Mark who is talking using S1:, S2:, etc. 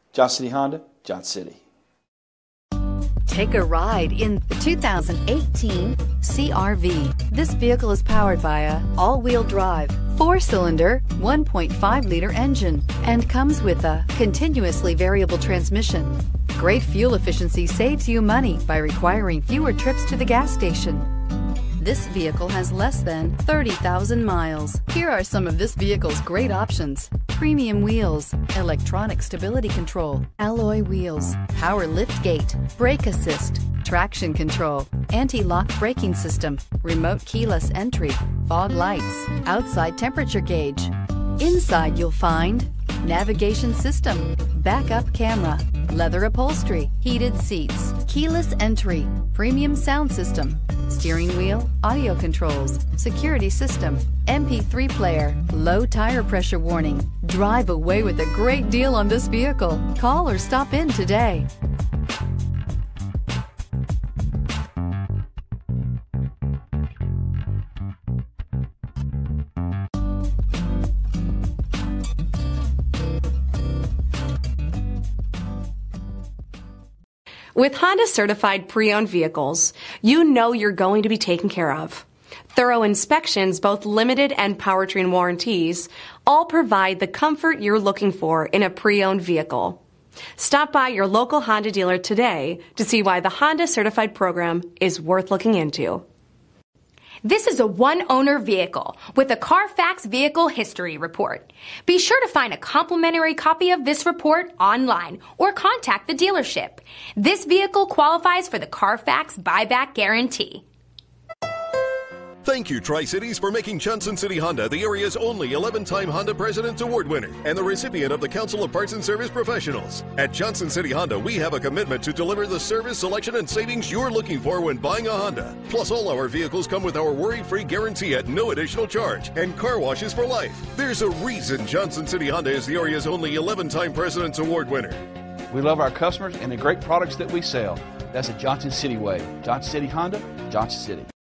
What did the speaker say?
S1: Johnson City Honda, Johnson City.
S2: Take a ride in the 2018 CR-V. This vehicle is powered by a all-wheel drive, 4-cylinder, 1.5-liter engine and comes with a continuously variable transmission. Great fuel efficiency saves you money by requiring fewer trips to the gas station. This vehicle has less than 30,000 miles. Here are some of this vehicle's great options: premium wheels, electronic stability control, alloy wheels, power liftgate, brake assist, traction control, anti-lock braking system, remote keyless entry, fog lights, outside temperature gauge. Inside you'll find navigation system, backup camera, leather upholstery, heated seats, keyless entry, premium sound system, steering wheel audio controls, security system, MP3 player, low tire pressure warning. Drive away with a great deal on this vehicle. Call or stop in today.
S3: With Honda certified pre-owned vehicles, you know you're going to be taken care of. Thorough inspections, both limited and powertrain warranties, all provide the comfort you're looking for in a pre-owned vehicle. Stop by your local Honda dealer today to see why the Honda certified program is worth looking into.
S4: This is a one-owner vehicle with a CARFAX Vehicle History Report. Be sure to find a complimentary copy of this report online or contact the dealership. This vehicle qualifies for the CARFAX Buyback Guarantee.
S5: Thank you, Tri-Cities, for making Johnson City Honda the area's only 11-time Honda President's Award winner and the recipient of the Council of Parts and Service Professionals. At Johnson City Honda, we have a commitment to deliver the service, selection, and savings you're looking for when buying a Honda. Plus, all our vehicles come with our worry-free guarantee at no additional charge and car washes for life. There's a reason Johnson City Honda is the area's only 11-time President's Award winner.
S6: We love our customers and the great products that we sell. That's a Johnson City way. Johnson City Honda, Johnson City.